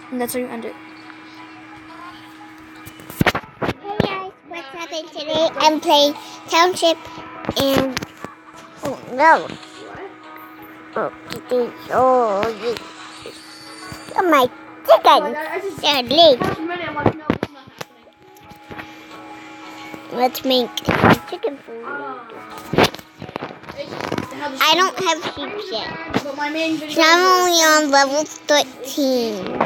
And that's how you end it. Hey guys, what's happening today? I'm playing Township and oh no. Oh, my chickens! They're late. Let's make chicken food. I don't have sheep yet. So I'm only on level 13.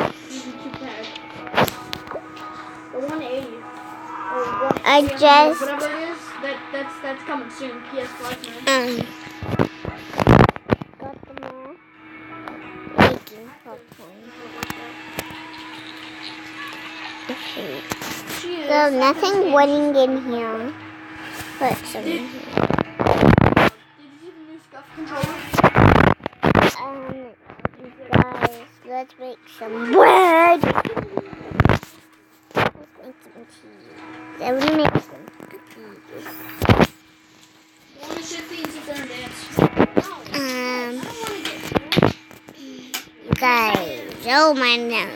I just whatever it is, that's coming soon. PS5 man. got them all. Making popcorn. Okay. So nothing winning in here. Put some in here. Did you see the new scuff controller? You guys, let's make some bread. Let's make some cheese. Then we make some cookies. You want to sit and sit there and dance? You guys, oh my no.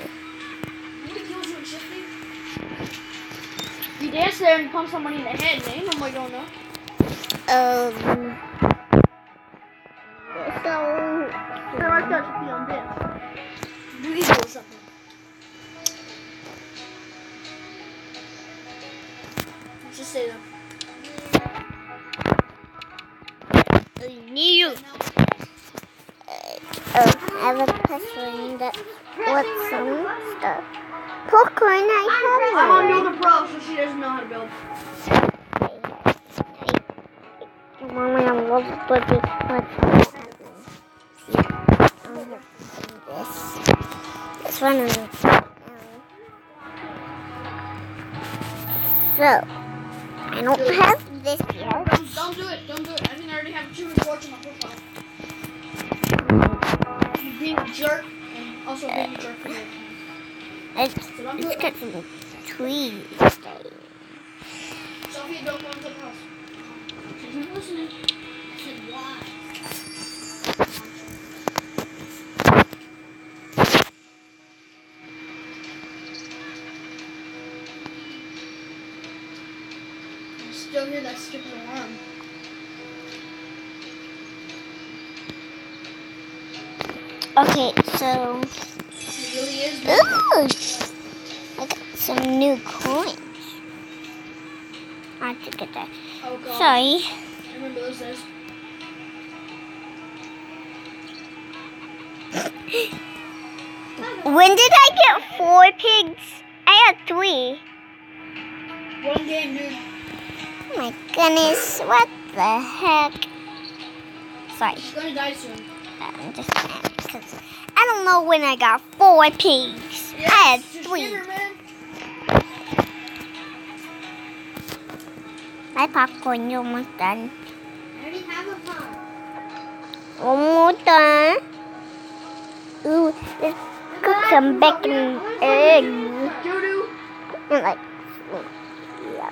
You dance there and punch somebody in the head, and they ain't nobody gonna know. So I thought you'd be on dance. Do you do something? Just say that. I have a popcorn that what's some stuff. Popcorn I I'm on have. Builder Pro, so she doesn't know how to build. Mommy, I'm looking for this. This one is so I don't have this yet. Don't do it. Don't do it. I think I already have 2 reports on my profile. You being a jerk and also being a jerk for your account. It's got some trees. Sophia, don't go into the house. She's not listening. I said, why? I still hear that stupid alarm. Okay, so It really is. ooh, I got some new coins. I have to get that. Oh, God. Sorry. I remember those days. When did I get 4 pigs? I had 3. One game, dude. Oh my goodness, what the heck? Sorry, She's gonna die soon. I'm just mad because I don't know when I got 4 pigs. Yeah, I had just 3. give her, man. My popcorn, you're almost done. I already have a pop. Almost done. Ooh, let's cook some bacon and eggs. Doo-doo. And like, yeah.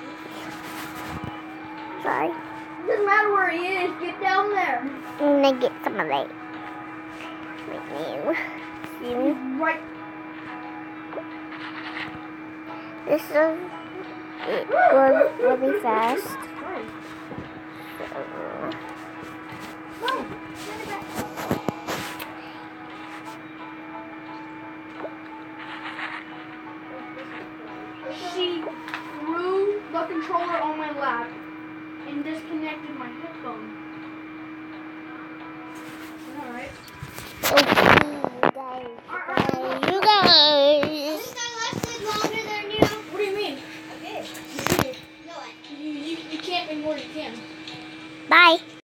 Sorry. Doesn't matter where he is. Get down there. I'm gonna get some of that. Right. This is, it goes really fast. She threw the controller on my lap and disconnected my headphone. Alright. Okay, you guys. What do you mean? You can't ignore you can. Bye.